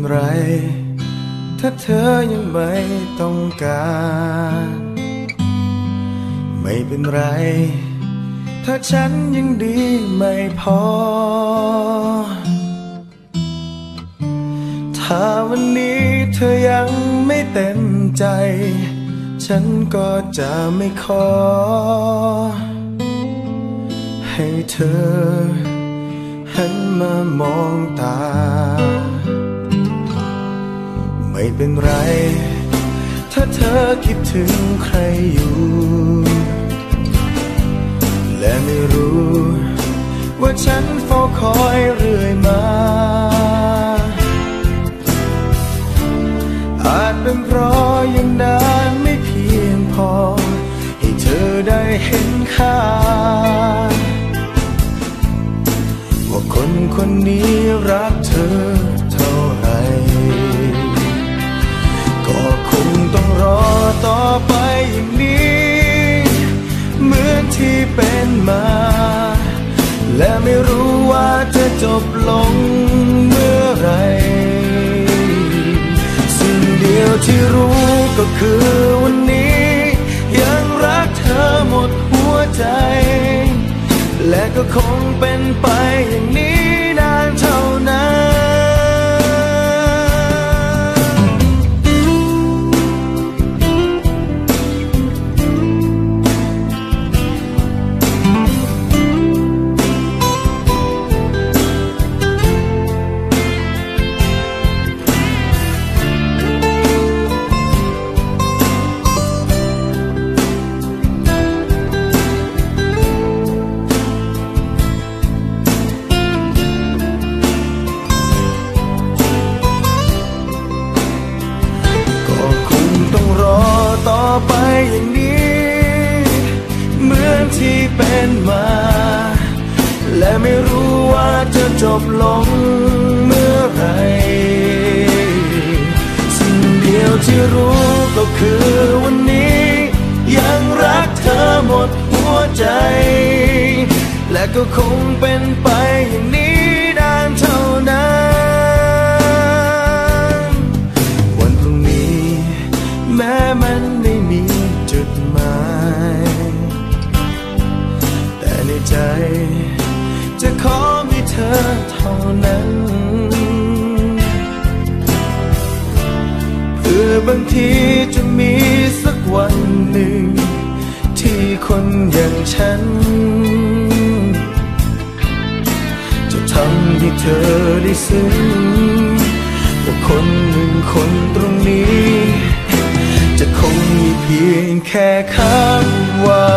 ไรถ้าเธอยังไม่ต้องการไม่เป็นไรถ้าฉันยังดีไม่พอถ้าวันนี้เธอยังไม่เต็มใจฉันก็จะไม่ขอให้เธอหันมามองตาไม่เป็นไรถ้าเธอคิดถึงใครอยู่และไม่รู้ว่าฉันเฝ้าคอยเรื่อยมาอาจเป็นเพราะยังนานไม่เพียงพอให้เธอได้เห็นค่าว่าคนคนนี้รักเธอเท่าไรก็คงต้องรอต่อไปอย่างนี้เหมือนที่เป็นมาและไม่รู้ว่าจะจบลงเมื่อไรสิ่งเดียวที่รู้ก็คือวันนี้ยังรักเธอหมดหัวใจและก็คงเป็นไปอย่างนี้นานเท่านั้นต่อไปอย่างนี้เหมือนที่เป็นมาและไม่รู้ว่าจะจบลงเมื่อไรสิ่งเดียวที่รู้ก็คือวันนี้ยังรักเธอหมดหัวใจและก็คงเป็นไปอย่างนี้นานเท่านั้นวันพรุ่งนี้แม้มันไม่มีจุดหมายแต่ในใจจะขอมีเธอเท่านั้นเพื่อบางทีจะมีสักวันหนึ่งที่คนอย่างฉันจะทำให้เธอได้ซึ้งว่าคนหนึ่งคนตรงนี้จะคงมีเพียงแค่คำว่า